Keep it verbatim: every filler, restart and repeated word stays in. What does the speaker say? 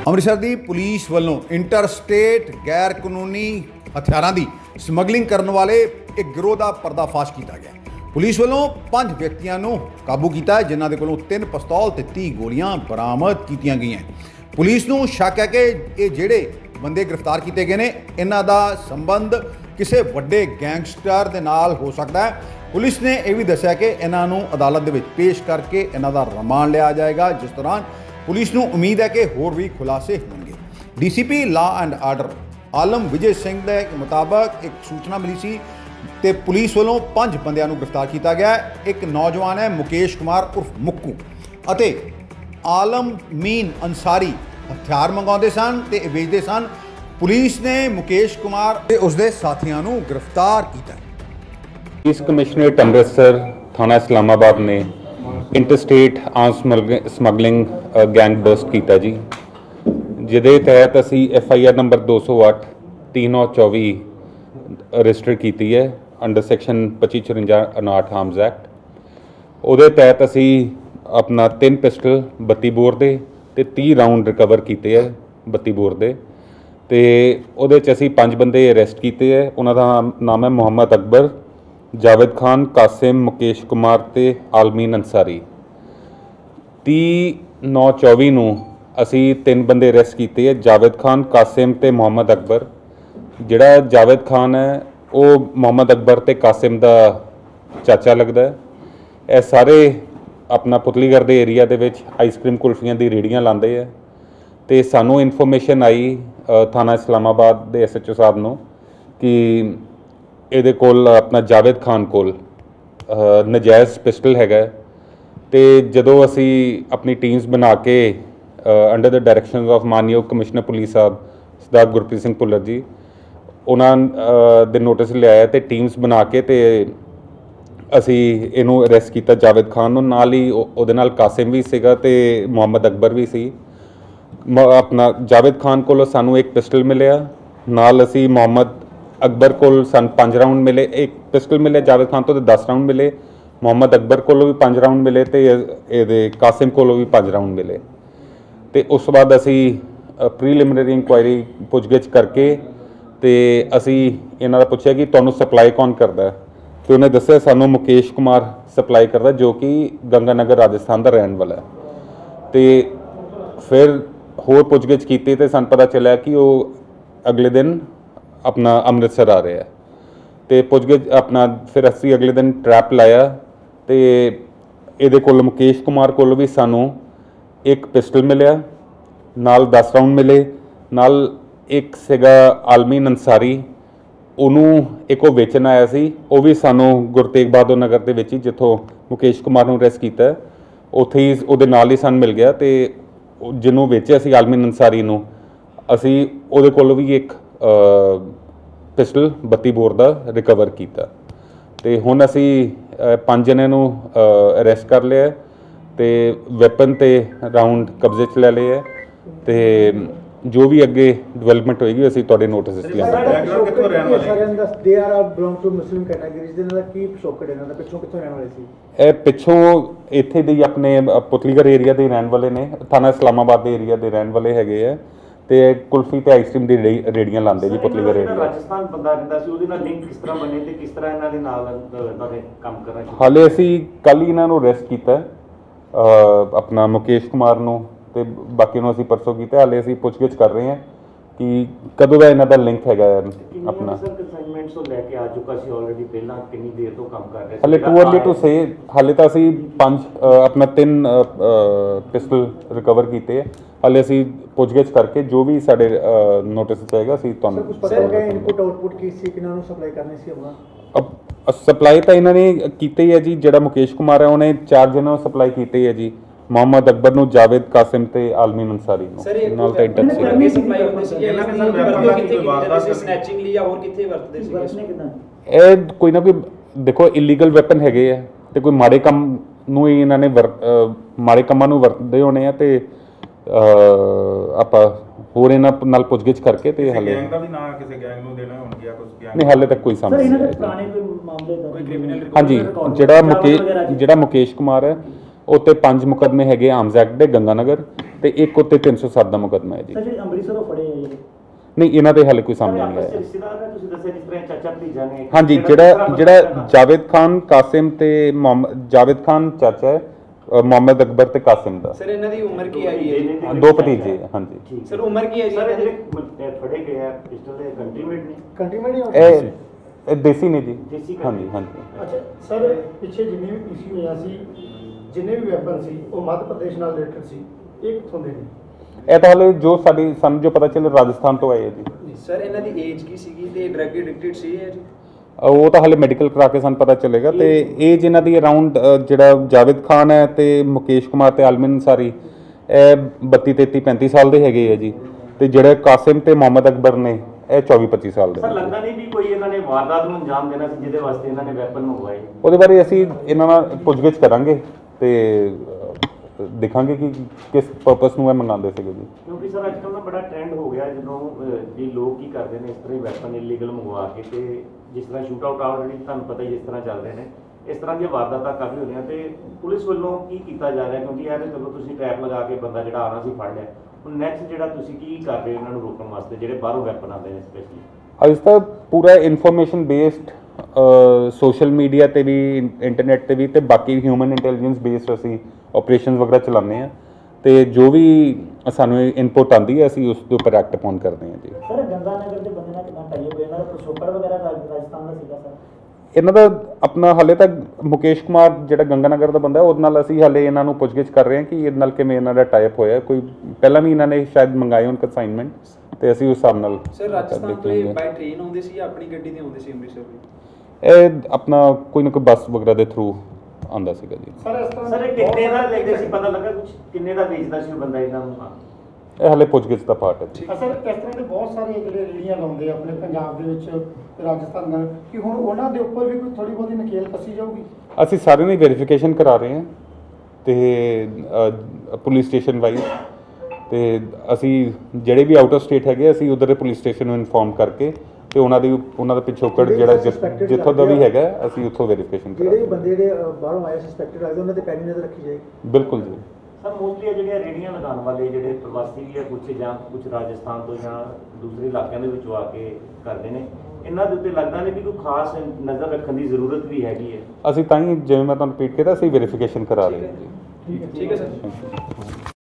ਅੰਮ੍ਰਿਤਸਰ ਦੀ ਪੁਲਿਸ ਵੱਲੋਂ ਇੰਟਰਸਟੇਟ ਗੈਰ ਕਾਨੂੰਨੀ ਹਥਿਆਰਾਂ ਦੀ ਸਮਗਲਿੰਗ ਕਰਨ ਵਾਲੇ ਇੱਕ ਗਿਰੋਹ ਦਾ ਪਰਦਾਫਾਸ਼ ਕੀਤਾ ਗਿਆ। ਪੁਲਿਸ ਵੱਲੋਂ ਪੰਜ ਵਿਅਕਤੀਆਂ ਨੂੰ ਕਾਬੂ ਕੀਤਾ ਜਿਨ੍ਹਾਂ ਦੇ ਕੋਲੋਂ ਤਿੰਨ ਪਿਸਤੌਲ ਤੇ ਤੀਹ ਗੋਲੀਆਂ ਬਰਾਮਦ ਕੀਤੀਆਂ ਗਈਆਂ। ਪੁਲਿਸ ਨੂੰ ਸ਼ੱਕ ਹੈ ਕਿ ਇਹ ਜਿਹੜੇ ਬੰਦੇ ਗ੍ਰਿਫਤਾਰ ਕੀਤੇ ਗਏ ਨੇ ਇਹਨਾਂ ਦਾ ਸੰਬੰਧ ਕਿਸੇ ਵੱਡੇ ਗੈਂਗਸਟਰ ਦੇ ਨਾਲ ਹੋ ਸਕਦਾ ਹੈ। ਪੁਲਿਸ ਨੇ ਇਹ ਵੀ ਦੱਸਿਆ ਕਿ ਇਹਨਾਂ ਨੂੰ ਅਦਾਲਤ ਦੇ ਵਿੱਚ ਪੇਸ਼ ਕਰਕੇ ਇਹਨਾਂ ਦਾ ਰਿਮਾਂਡ ਲਿਆ ਜਾਏਗਾ, ਜਿਸ ਦੌਰਾਨ ਪੁਲਿਸ ਨੂੰ ਉਮੀਦ ਹੈ ਕਿ ਹੋਰ ਵੀ ਖੁਲਾਸੇ ਹੋਣਗੇ। DCP law and order Alam Vijay Singh ਦੇ ਮੁਤਾਬਕ ਇੱਕ ਸੂਚਨਾ ਮਿਲੀ ਸੀ ਤੇ ਪੁਲਿਸ ਵੱਲੋਂ ਪੰਜ ਬੰਦਿਆਂ ਨੂੰ ਗ੍ਰਿਫਤਾਰ ਕੀਤਾ ਗਿਆ। ਇੱਕ ਨੌਜਵਾਨ ਹੈ ਮੁਕੇਸ਼ ਕੁਮਾਰ ਉਰਫ ਮੁੱਕੂ ਅਤੇ ਆਲਮ ਮੀਨ ਅੰਸਾਰੀ ਹਥਿਆਰ ਮੰਗਾਉਂਦੇ ਸਨ ਤੇ ਵੇਚਦੇ ਸਨ। ਪੁਲਿਸ ਨੇ ਮੁਕੇਸ਼ ਕੁਮਾਰ ਤੇ ਉਸਦੇ ਸਾਥੀਆਂ ਨੂੰ ਗ੍ਰਿਫਤਾਰ ਕੀਤਾ। ਪੁਲਿਸ ਕਮਿਸ਼ਨਰੇਟ ਅੰਮ੍ਰਿਤਸਰ ਥਾਣਾ ਇਸਲਾਮਾਬਾਦ ਨੇ interstate arms smuggling gang bust ਕੀਤਾ ਜੀ, ਜਿਹਦੇ ਤਹਿਤ ਅਸੀਂ ਐਫ ਆਈ ਆਰ ਨੰਬਰ ਦੋ ਸੌ ਅੱਠ तीन नौ चौबी रजिस्टर की है अंडर सैक्शन पच्ची चुरंजा उनाहठ आर्म्स एक्ट। ਉਹਦੇ तहत असी अपना तीन पिस्टल बत्ती बोर दे ते तीह राउंड रिकवर किए है बत्ती बोर दे ते ਉਹਦੇ 'ਚ ਅਸੀਂ पंज बंदे अरेस्ट किए है। उन्होंने नाम है मुहम्मद अकबर, जावेद खान, कासिम, मुकेश कुमार ते आलमीन अंसारी। तीह नौ चौबी नूं असी तीन बंदे अरेस्ट किए है, जावेद खान, कासिम ते मुहम्मद अकबर। जिहड़ा जावेद खान है वो मुहम्मद अकबर ते कासिम दा चाचा लगदा है। ਇਹ ਸਾਰੇ अपना पुतलीगढ़ के एरिया दे विच आइसक्रीम कुल्फियां दी रेहड़ियां लांदे है ते सानू इन्फॉर्मेशन आई थाना इस्लामाबाद दे एस एच ओ साहब नूं कि ਇਹਦੇ ਕੋਲ अपना जावेद खान कोल नजायज़ पिस्टल हैगा ते जदों असी अपनी टीम्स बना के अंडर द डायरैक्शन ऑफ मानयोग कमिश्नर पुलिस साहब सरदार गुरप्रीत सिंह भुल्लर जी उन्होंने दे नोटिस लिया ते टीम्स बना के ते असी इनू अरेस्ट किया जावेद खान नूं, नाल ही उहदे नाल कासिम भी सीगा ते मुहम्मद अकबर भी सी। अपना जावेद खान कोलों सानू एक पिस्टल मिलिया, नाल असी मुहम्मद अकबर कोल सन पांच राउंड मिले। एक पिस्टल मिले जावेद खान तो दस राउंड मिले, मुहम्मद अकबर कोलों भी पांच राउंड मिले ते इहदे कासिम कोलों भी पांच राउंड मिले। ते उस बाद असी प्रीलिमिनरी इंक्वायरी पुछगिछ करके ते असी इन्हां दा पुछया कि तुहानूं सप्लाई कौन करदा है तो उन्हें दस्सिया सानू मुकेश कुमार सप्लाई करता जो कि गंगानगर राजस्थान का रहने वाला है। तो फिर होर पुछगिछ की तो सन पता चलिया कि वो अगले दिन अपना अमृतसर आ रहे हैं। तो पुछगिछ अपना फिर असी अगले दिन ट्रैप लाया तो ये कोल मुकेश कुमार कोल भी सानू एक पिस्टल मिलिया, नाल दस राउंड मिले, नाल एक सीगा आलमीन अंसारी ਉਹਨੂੰ ਇੱਕ ਉਹ ਵੇਚਣ ਆਇਆ ਸੀ। ਉਹ ਵੀ ਸਾਨੂੰ ਗੁਰੂ ਤੇਗ ਬਹਾਦਰ ਨਗਰ ਦੇ ਵਿੱਚ ਹੀ ਜਿੱਥੋਂ ਮੁਕੇਸ਼ ਕੁਮਾਰ ਨੂੰ ਅਰੈਸਟ ਕੀਤਾ ਉੱਥੇ ਹੀ ਉਹਦੇ ਨਾਲ ਹੀ ਸਾਨੂੰ ਮਿਲ ਗਿਆ ਤੇ ਜਿਹਨੂੰ ਵੇਚਿਆ ਸੀ ਆਲਮੀਨ ਅੰਸਾਰੀ ਨੂੰ ਅਸੀਂ ਉਹਦੇ ਕੋਲੋਂ ਵੀ ਇੱਕ ਪਿਸਟਲ ਬੱਤੀ ਬੋਰ ਦਾ ਰਿਕਵਰ ਕੀਤਾ ਤੇ ਹੁਣ ਅਸੀਂ ਪੰਜ ਜਣਿਆਂ ਨੂੰ ਅਰੈਸਟ ਕਰ ਲਿਆ ਤੇ ਵੈਪਨ ਤੇ ਰਾਉਂਡ ਕਬਜ਼ੇ 'ਚ ਲੈ ਲਏ ਹੈ ਤੇ जो भी अगे डिवेलपमेंट होएगी असीं तुहाडे नोटिस इस लिया कित्थों रहण वाले हैं they are belong to Muslim categories दे नाल की पिछोकड़ इन्हां दा पिछों कित्थों रहण वाले सी? ए पिछों इत्थे दे अपने पुतलीगढ़ एरिया दे रहण वाले ने, थाना इस्लामाबाद दे एरिया दे रहण वाले हैगे आ ते कुल्फी ते आइसक्रीम दी रेड़ियां लांदे जी पुतलीगढ़ एरिया। राजस्थान बंदा रहिंदा सी ओहदे नाल लिंक किस तरह बने ते किस तरह इन्हां दे नाल इन्हां दे काम कर रहे? हाले असीं कल ही इन्हां नूं अरैस्ट कीता अपना मुकेश कुमार नूं ਤੇ ਬਾਕੀ ਨੂੰ ਅਸੀਂ ਪਰਸੋਂ ਕੀਤਾ। ਹਾਲੇ ਅਸੀਂ ਪੁੱਛਗਿੱਛ ਕਰ ਰਹੇ ਹਾਂ ਕਿ ਕਦੋਂ ਦਾ ਇਹਨਾਂ ਦਾ ਲਿੰਕ ਹੈਗਾ ਆਪਣਾ। ਸਰ ਕਨਸਾਈਨਮੈਂਟਸ ਤੋਂ ਲੈ ਕੇ ਆ ਚੁੱਕਾ ਸੀ ਆਲਰੇਡੀ, ਪਹਿਲਾਂ ਕਿੰਨੀ ਦੇਰ ਤੋਂ ਕੰਮ ਕਰ ਰਹੇ ਸੀ? ਹਾਲੇ ਟੂ अर्ਲੀ ਟੂ ਸੇ ਹਾਲੇ ਤਾਂ ਅਸੀਂ ਪੰਜ ਆਪਣਾ ਤਿੰਨ ਪਿਸਟਲ ਰਿਕਵਰ ਕੀਤੇ ਹੈ। ਹਾਲੇ ਅਸੀਂ ਪੁੱਛਗਿੱਛ ਕਰਕੇ ਜੋ ਵੀ ਸਾਡੇ ਨੋਟਿਸ 'ਚ ਆਏਗਾ ਅਸੀਂ ਤੁਹਾਨੂੰ ਪਤਾ ਲੱਗਾ ਇਨਪੁਟ ਆਊਟਪੁੱਟ ਕੀ ਸੀ, ਕਿਹਨਾਂ ਨੂੰ ਸਪਲਾਈ ਕਰਨੀ ਸੀ ਆਪਣਾ? ਸਪਲਾਈ ਤਾਂ ਇਹਨਾਂ ਨੇ ਕੀਤੀ ਹੀ ਹੈ ਜੀ। ਜਿਹੜਾ ਮੁਕੇਸ਼ ਕੁਮਾਰ ਹੈ ਉਹਨੇ ਚਾਰ ਜਣਾਂ ਨੂੰ ਸਪਲਾਈ ਕੀਤੀ ਹੈ ਜੀ, ਮੁਹੰਮਦ ਅਕਬਰ ਨੂੰ, ਜਾਵੇਦ, ਕਾਸਿਮ ਤੇ ਆਲਮੀਨ ਅੰਸਾਰੀ ਨੂੰ। ਨਾਲ ਤਾਂ ਇੰਟਰ ਸੀ ਕਿੰਨੀ ਸਪਲਾਈ ਹੁੰਦੀ ਸੀ ਇਹਨਾਂ ਦੇ ਨਾਲ ਵਰਤੋਂ ਕਿੱਥੇ ਕੀਤੀ ਜਾਂਦੀ ਸੀ? ਸਨੈਚਿੰਗ ਲਈ ਜਾਂ ਹੋਰ ਕਿੱਥੇ ਵਰਤਦੇ ਸੀ? ਵਰਤਨੇ ਕਿਦਾਂ? ਇਹ ਕੋਈ ਨਾ ਕੋਈ ਦੇਖੋ ਇਲੀਗਲ ਵੈਪਨ ਹੈਗੇ ਆ ਤੇ ਕੋਈ ਮਾੜੇ ਕੰਮ ਨੂੰ ਹੀ ਇਹਨਾਂ ਨੇ ਮਾੜੇ ਕੰਮਾਂ ਨੂੰ ਵਰਤਦੇ ਹੋਣੇ ਆ ਤੇ ਆਪਾਂ ਹੋਰ ਇਹਨਾਂ ਨਾਲ ਪੁੱਛਗਿੱਛ ਕਰਕੇ ਤੇ ਹਾਲੇ ਗੈਂਗ ਦਾ ਵੀ ਨਾਂ ਕਿਸੇ ਗੈਂਗ ਨੂੰ ਦੇਣਾ ਹੋਣ ਗਿਆ ਕੁਝ ਗੈਂਗ ਨਹੀਂ ਹਾਲੇ ਤੱਕ ਕੋਈ ਸਮਝ ਨਹੀਂ ਆਇਆ। ਪੁਰਾਣੇ ਕੋਈ ਮਾਮਲੇ ਦਾ ਕੋਈ ਕ੍ਰਿਮੀਨਲ ਹਾਂਜੀ ਜਿਹੜਾ ਮੁਕੇਸ਼ ਜਿਹੜਾ ਮੁਕੇਸ਼ ਕੁਮਾਰ ਹੈ ਉਹ ਤੇ ਪੰਜ ਮੁਕੱਦਮੇ ਹੈਗੇ ਆਰਮਸ ਐਕਟ ਦੇ ਗੰਗਾਨਗਰ ਤੇ ਇੱਕ ਉੱਤੇ ਤਿੰਨ ਸੌ ਸੱਤ ਦਾ ਮੁਕੱਦਮਾ ਹੈ ਜੀ। ਸਰ ਜਿਹੜੇ ਅੰਮ੍ਰਿਤਸਰੋਂ ਫੜੇ ਆ ਜੀ ਨਹੀਂ, ਇਹਨਾਂ ਦੇ ਹਾਲੇ ਕੋਈ ਸਾਹਮਣੇ ਨਹੀਂ ਆਇਆ। ਰਿਸ਼ਤੇਦਾਰ ਨੇ ਤੁਸੀਂ ਦੱਸਿਆ ਜਿਸ ਤਰ੍ਹਾਂ ਚਾਚਾ ਭਤੀਜਾ ਨੇ। ਹਾਂਜੀ, ਜਿਹੜਾ ਜਿਹੜਾ ਜਾਵੇਦ ਖਾਨ ਕਾਸਿਮ ਤੇ ਮੁਹੰਮਦ ਜਾਵੇਦ ਖਾਨ ਚਾਚਾ ਹੈ, ਅ, ਮੁਹੰਮਦ ਅਕਬਰ ਤੇ ਕਾਸਿਮ ਦਾ। ਸਰ ਇਹਨਾਂ ਦੀ ਉਮਰ ਕੀ ਹੈਗੀ ਹੈ ਜੀ? ਦੋ ਭਤੀਜੇ। ਹਾਂਜੀ ਸਰ ਉਮਰ ਕੀ ਹੈ ਜੀ ਸਰ ਇਹਨਾਂ ਦੀ? ਜਿਹੜੇ ਫੜੇ ਗਏ ਆ ਪਿਸਟਲ ਦੇ ਕੰਟਰੀਮੇਟ ਨੇ। ਕੰਟੀਨਮੈਂਟ ਹੀ ਇਹ ਇਹ ਦੇਸੀ ਨੇ ਜੀ। ਦੇਸੀ ਹਾਂਜੀ ਹਾਂਜੀ। ਅੱਛਾ ਸਰ, ਪਿੱਛੇ ਜਿੰਨੀ ਵੀ ਪੀਸੀ ਹੋਈਆਂ ਸੀ, ਜਿੰਨੇ ਵੀ ਵੈਪਨ ਸੀ, ਉਹ ਮੱਧ ਪ੍ਰਦੇਸ਼ ਨਾਲ ਰਿਲੇਟਡ ਸੀ। ਇਹ ਕਿੱਥੋਂ ਦੇ ਨੇ? ਇਹ ਤਾਂ ਹਾਲੇ ਜੋ ਸਾਡੀ ਸਾਨੂੰ ਜੋ ਪਤਾ ਚੱਲਿਆ ਰਾਜਸਥਾਨ ਤੋਂ ਆਏ ਹੈ ਜੀ। ਸਰ ਇਹਨਾਂ ਦੀ ਏਜ ਕੀ ਸੀਗੀ ਤੇ ਡਰੱਗ ਐਡਿਕਟਡ ਸੀ ਇਹ ਜੀ? ਅ, ਉਹ ਤਾਂ ਹਾਲੇ ਮੈਡੀਕਲ ਕਰਾ ਕੇ ਸਾਨੂੰ ਪਤਾ ਚੱਲੇਗਾ। ਤੇ ਏਜ ਇਹਨਾਂ ਦੀ ਅਰਾਊਂਡ ਜਿਹੜਾ ਜਾਵੇਦ ਖਾਨ ਹੈ ਤੇ ਮੁਕੇਸ਼ ਕੁਮਾਰ ਤੇ ਆਲਮਨ ਅੰਸਾਰੀ, ਇਹ ਬੱਤੀ ਤੇਤੀ ਪੈਂਤੀ ਸਾਲ ਦੇ ਹੈਗੇ ਆ ਜੀ। ਤੇ ਜਿਹੜੇ ਕਾਸਿਮ ਤੇ ਮੁਹੰਮਦ ਅਕਬਰ ਨੇ, ਇਹ ਚੌਵੀ ਪੱਚੀ ਸਾਲ ਦੇ। ਸਰ ਲੱਗਦਾ ਨਹੀਂ ਵੀ ਕੋਈ ਇਹਨਾਂ ਨੇ ਵਾਰਦਾਤ ਨੂੰ ਅੰਜਾਮ ਦੇਣਾ ਸੀ ਜਿਹਦੇ ਵਾਸਤੇ ਇਹਨਾਂ ਨੇ ਵੈਪਨ ਮੰਗਵਾਏ। ਉਹਦੇ ਬਾਰੇ ਅਸੀਂ ਇਹਨਾਂ ਨਾਲ ਪੁੱਛਗਿੱਛ ਕਰਾਂਗੇ ਤੇ ਅ, ਦੇਖਾਂਗੇ ਕਿ ਕਿਸ ਪਰਪਸ ਨੂੰ ਇਹ ਮੰਗਾਉਂਦੇ ਸੀਗੇ ਜੀ। ਕਿਉਂਕਿ ਸਰ ਅੱਜ ਕੱਲ੍ਹ ਨਾ ਬੜਾ ਟ੍ਰੈਂਡ ਹੋ ਗਿਆ ਜਦੋਂ ਅਹ, ਵੀ ਲੋਕ ਕੀ ਕਰਦੇ ਨੇ ਇਸ ਤਰ੍ਹਾਂ ਹੀ ਵੈਪਨ ਇਲੀਗਲ ਮੰਗਵਾ ਕੇ, ਤੇ ਜਿਸ ਤਰ੍ਹਾਂ ਸ਼ੂਟ ਆਊਟ ਆਲਰੇਡੀ ਤੁਹਾਨੂੰ ਪਤਾ ਹੀ ਜਿਸ ਤਰ੍ਹਾਂ ਚੱਲ ਰਹੇ ਨੇ, ਇਸ ਤਰ੍ਹਾਂ ਦੀਆਂ ਵਾਰਦਾਤਾਂ ਕਾਫੀ ਹੋ ਰਹੀਆਂ। ਤੇ ਪੁਲਿਸ ਵੱਲੋਂ ਕੀ ਕੀਤਾ ਜਾ ਰਿਹਾ? ਕਿਉਂਕਿ ਇਹ ਤਾਂ ਚਲੋ ਤੁਸੀਂ ਟ੍ਰੈਪ ਲਗਾ ਕੇ ਬੰਦਾ ਜਿਹੜਾ ਆਉਣਾ ਸੀ ਫੜ ਲਿਆ, ਹੁਣ ਨੈਕਸਟ ਜਿਹੜਾ ਤੁਸੀਂ ਕੀ ਕਰ ਰਹੇ ਹੋ ਇਹਨਾਂ ਨੂੰ ਰੋਕਣ ਵਾਸਤੇ ਜਿਹੜੇ ਬਾਹਰੋਂ ਵੈਪਨ ਆਉਂਦੇ ਨੇ ਸਪੈਸ਼ਲੀ? ਅੱਜ ਤਾਂ ਪੂਰਾ ਇਨਫੋਰਮੇਸ਼ਨ ਬੇਸਡ ਸੋਸ਼ਲ ਮੀਡੀਆ ਤੇ ਵੀ, ਇੰਟਰਨੈਟ ਤੇ ਵੀ, ਤੇ ਬਾਕੀ ਹਿਊਮਨ ਇੰਟੈਲੀਜੈਂਸ ਬੇਸਡ ਅਸੀਂ ਆਪਰੇਸ਼ਨਸ ਵਗੈਰਾ ਚਲਾਉਂਦੇ ਹਾਂ। ਤੇ ਜੋ ਵੀ ਸਾਨੂੰ ਇਨਪੁਟ ਆਉਂਦੀ ਹੈ ਅਸੀਂ ਉਸ ਦੇ ਉੱਪਰ ਐਕਟ ਅਪੋਨ ਕਰਦੇ ਹਾਂ ਜੀ। ਸਰ ਗੰਗਾ ਨਗਰ ਦੇ ਬੰਦੇ ਨਾਲ ਕਿੰਨਾ ਟਾਈ ਹੋਇਆ? ਇਹਨਾਂ ਦਾ ਪ੍ਰਸ਼ੋਪਰ ਵਗੈਰਾ ਰਾਜ- ਰਾਜਸਥਾਨ ਦਾ ਸੀਗਾ ਸਰ? ਇਹਨਾਂ ਦਾ ਆਪਣਾ ਹਾਲੇ ਤੱਕ ਮੁਕੇਸ਼ ਕੁਮਾਰ ਜਿਹੜਾ ਗੰਗਾ ਨਗਰ ਦਾ ਬੰਦਾ, ਉਹਦੇ ਨਾਲ ਅਸੀਂ ਹਾਲੇ ਇਹਨਾਂ ਨੂੰ ਪੁੱਛਗਿੱਛ ਕਰ ਰਹੇ ਹਾਂ ਕਿ ਇਹਦੇ ਨਾਲ ਕਿਵੇਂ ਇਹਨਾਂ ਦਾ ਟਾਈਪ ਹੋਇਆ। ਕੋਈ ਪਹਿਲਾਂ ਵੀ ਇਹਨਾਂ ਨੇ ਸ਼ਾਇਦ ਮੰਗਾਏ ਹੋਣ ਕੰਸਾਈਨਮੈਂਟ, ਤੇ ਅਸੀਂ ਉਸ ਹਿਸਾਬ ਨਾਲ ਸਰ ਰਾਜਸਥਾਨ ਤੋਂ ਇਹ ਬਾਈ ਟ੍ਰੇਨ ਆਉਂਦੇ ਸੀ ਜਾਂ ਆਪਣੀ ਗੱਡੀ ਤੇ ਆਉਂਦੇ ਸੀ ਅੰਮ੍ਰਿਤਸਰ ਵੀ? ਇਹ ਆਪਣਾ ਕੋਈ ਨਾ ਕੋਈ ਬੱਸ ਵਗੈਰਾ ਦੇ ਥਰੂ ਆਉਂਦਾ ਸੀਗਾ ਜੀ। ਸਰ ਇਸ ਤਰ੍ਹਾਂ ਸਰ ਇਹ ਕਿੰਨੇ ਦਾ ਲੈਂਦੇ ਸੀ, ਪਤਾ ਲੱਗਾ ਕੁਝ ਕਿੰਨੇ ਦਾ ਵੇਚਦਾ ਸੀ ਉਹ ਬੰਦਾ ਇਹਨਾਂ ਨੂੰ? ਇਹ ਹਾਲੇ ਪੁੱਛਗਿੱਛ ਦਾ ਪਾਰਟ ਹੈ ਜੀ। ਸਰ ਇਸ ਤਰ੍ਹਾਂ ਦੇ ਬਹੁਤ ਸਾਰੇ ਜਿਹੜੇ ਰੇੜੀਆਂ ਲਾਉਂਦੇ ਆ ਆਪਣੇ ਪੰਜਾਬ ਦੇ ਵਿੱਚ, ਰਾਜਸਥਾਨ ਨਾਲ, ਕਿ ਹੁਣ ਉਹਨਾਂ ਦੇ ਉੱਪਰ ਵੀ ਕੋਈ ਥੋੜੀ ਬਹੁਤੀ ਨਕੇਲ ਕੱਸੀ ਜਾਊਗੀ? ਅਸੀਂ ਸਾਰਿਆਂ ਦੀ ਵੈਰੀਫਿਕੇਸ਼ਨ ਕਰਾ ਰਹੇ ਹਾਂ ਤੇ ਅ, ਪੁਲਿਸ ਸਟੇਸ਼ਨ ਵਾਈਜ਼, ਤੇ ਅਸੀਂ ਜਿਹੜੇ ਵੀ ਆਊਟ ਆਫ ਸਟੇਟ ਹੈਗੇ ਅਸੀਂ ਉਧਰ ਦੇ ਪੁਲਿਸ ਸਟੇਸ਼ਨ ਨੂੰ ਇਨਫੋਰਮ ਕਰਕੇ ਤੇ ਉਹਨਾਂ ਦੀ ਉਹਨਾਂ ਦਾ ਪਿਛੋਕੜ ਜਿਹੜਾ ਜਿ- ਜਿੱਥੋਂ ਦਾ ਵੀ ਹੈਗਾ ਅਸੀਂ ਉੱਥੋਂ ਵੈਰੀਫਿਕੇਸ਼ਨ ਜਿਹੜੇ ਕਰਾਂਗੇ। ਬੰਦੇ ਜਿਹੜੇ ਅ, ਬਾਹਰੋਂ ਆਏ ਸਸਪੈਕਟਡ ਲੱਗਦੇ ਉਹਨਾਂ ਤੇ ਪੈਣੀ ਨਜ਼ਰ ਰੱਖੀ ਜਾਏਗੀ। ਬਿਲਕੁਲ ਜੀ। ਸਰ ਮੋਸਟਲੀ ਜਿਹੜੀਆਂ ਰੇੜੀਆਂ ਲਗਾਉਣ ਵਾਲੇ ਜਿਹੜੇ ਪ੍ਰਵਾਸੀ ਵੀ ਆ ਕੁਛ, ਜਾਂ ਕੁਝ ਰਾਜਸਥਾਨ ਤੋਂ ਜਾਂ ਦੂਸਰੇ ਇਲਾਕਿਆਂ ਦੇ ਵਿੱਚੋਂ ਆ ਕੇ ਕਰਦੇ ਨੇ, ਇਹਨਾਂ ਦੇ ਉੱਤੇ ਲੱਗਦਾ ਨਹੀਂ ਵੀ ਕੋਈ ਖਾਸ ਨਜ਼ਰ ਰੱਖਣ ਦੀ ਜ਼ਰੂਰਤ ਵੀ ਹੈਗੀ ਹੈ? ਅਸੀਂ ਤਾਂ ਹੀ ਜਿਵੇਂ ਮੈਂ ਤੁਹਾਨੂੰ ਰਿਪੀਟ ਕੀਤਾ, ਅਸੀਂ ਵੈਰੀਫਿਕੇਸ਼ਨ ਕਰਾ ਰਹੇ ਹਾਂ ਜੀ। ਠੀਕ ਹੈ ਸਰ।